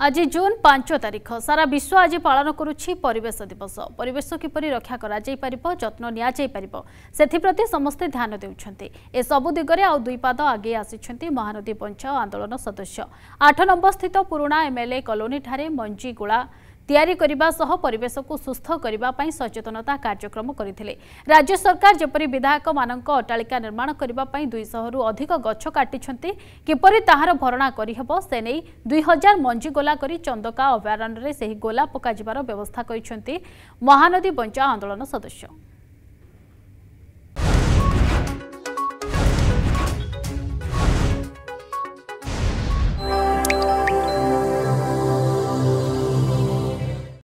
आज जून 5 तारिख सारा विश्व आज पालन करुछि परिवेश दिवस। परिवेश किपरि रक्षा करा जाई परिबो, जत्न निया जाई परिबो, सेथिप्रति समस्ते ध्यान देउछन्ति। ए सबु दिगरे आउ दुई पाद आगे आसिछन्ति महानदी बंचाओ आंदोलन सदस्य। 8 नंबर स्थित पुराणा एमएलए कॉलोनी ठारे मंजी गुळा तैयारी करबा सह परिवेश को सुस्थ करबा पई सचेतनता कार्यक्रम करथिले। राज्य सरकार जेपरि विधायक मानक अट्टालिका निर्माण करबा पई 200 रु अधिक गछ काटिछन्ति, किपरि ताहार भरणा करिहबो से नै 2000 मंजी गोला करी चंदका अभयारण्य रे सेही गोला पका जिबार व्यवस्था करिछन्ति महानदी बंचाओ आंदोलन सदस्य।